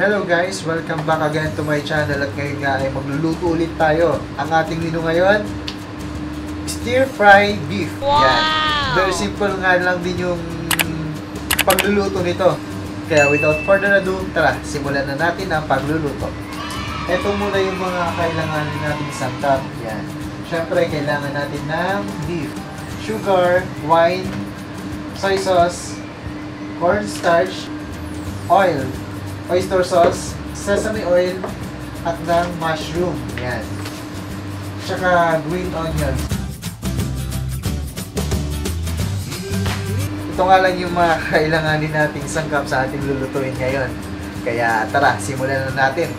Hello guys! Welcome back again to my channel at ngayon nga ay magluluto ulit tayo. Ang ating menu ngayon, stir-fry beef. Wow! Yan. Very simple nga lang din yung pagluluto nito. Kaya without further ado, tara, simulan na natin ang pagluluto. Ito muna yung mga kailanganin natin sangkap. Yan. Siyempre, kailangan natin ng beef, sugar, wine, soy sauce, cornstarch, oil, oyster sauce, sesame oil, at ng mushroom. Yan. Tsaka green onions. Ito nga lang yung mga kailanganin nating sangkap sa ating lulutuin ngayon. Kaya tara, simulan na natin.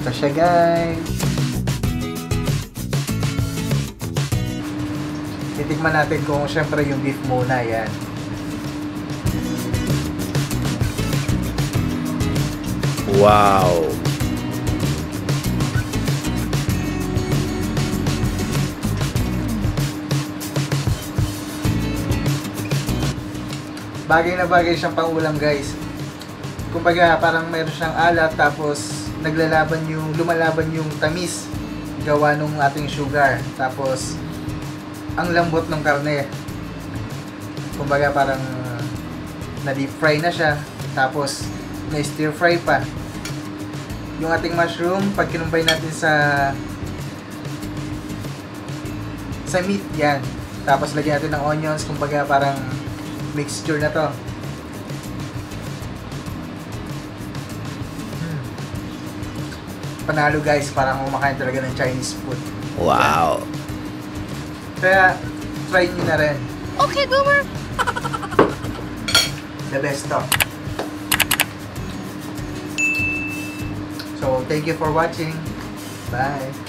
Ito siya, guys. Titikman natin kung syempre yung beef muna. Yan. Wow. Bagay na bagay siyang pangulam, guys. Kumbaga parang mayroon siyang alat tapos lumalaban yung tamis gawa nung ating sugar. Tapos ang lambot ng karne. Kumbaga parang na deep fry na siya tapos na stir fry pa. Yung ating mushroom pag kinumbay natin sa meat yan. Tapos lagyan natin ng onions, kumbaga parang mixture na to. Panalo, guys, parang kumakain talaga ng Chinese food. Wow. Kaya try nyo na rin. Okay, Goomer. The best to. So thank you for watching. Bye.